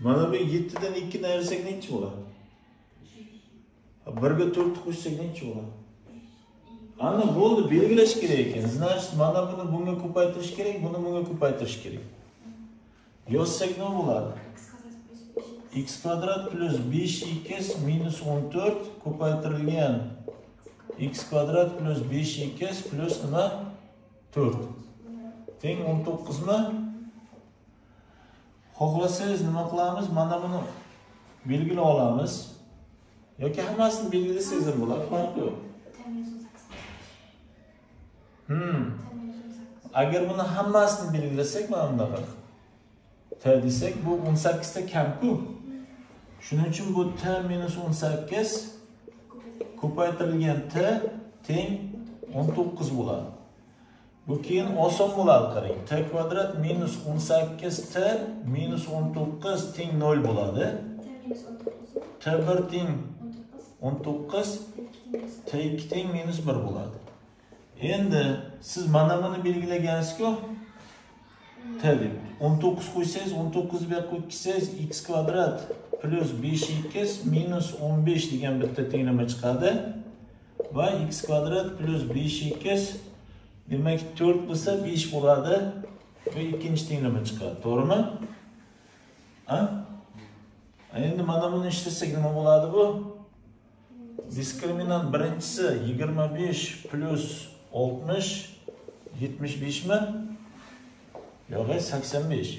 Mana bu 7 dan 2 ni ayirsak necha bo'ladi? 1 ga 4 qo'shsak necha bo'ladi? Ana bo'ldi, belgilash kerak ekan. Значит, mana buni bunga ko'paytirish kerak, buni bunga ko'paytirish kerak. Yozsak nima bo'ladi? X kvadrat plus 5x minus 14 ko'paytirilgan x kvadrat plus 5x plus nima? 4. Teng 19 mi? Xohlasangiz nima qilamiz? Mana buni belgilab olamiz. Yoki hammasini belgilasangiz ham bo'ladi, farqi yo'q. Agar buni hammasini belgilasak, mana bunaqa t desak, bu 18 ta kam-ku. Shuning uchun bu t minus 18 ko'paytirilgan t teng 19 bo'ladi. Bu keyin oson bo'ladi, qarang. T kvadrat minus 18t minus 19 teng 0 bo'ladi. T1 teng 19, T2 teng minus 1 bo'ladi. Endi siz mana buni belgilagansiz-ku. T deb 19 qo'ysangiz, 19 bu yoqqa o'tkazsangiz x kvadrat plus 5x minus 15 degan bitta tenglama chiqadi. Va x kvadrat plus 5x demak 4 bo'lsa 5 bo'ladi. Va ikkinchi tenglama chiqadi, to'g'rimi? Endi mana buni ishlasak nima bo'ladi bu? Diskriminant birinchisi 25 plus 60 75 mi? Yo'q, 85.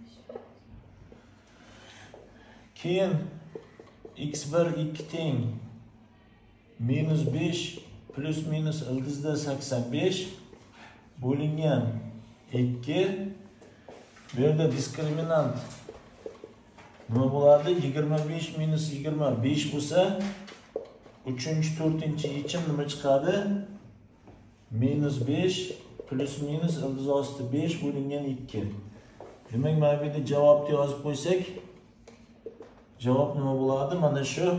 Keyin x1 2 teng minus 5 plus minus ildizda 85 bo'lingan 2. Bu yerda diskriminant nima bo'ladi? 25 minus 25 bo'lsa, 3-4-chi yechim nima chiqadi? Minus 5 plus minus ildiz osti 5 bo'lingan 2. Demak, mana bu yerda javobni yozib qo'ysak, javob nima bo'ladi? Mana shu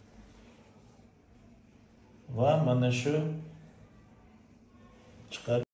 va mana shu chiqadi.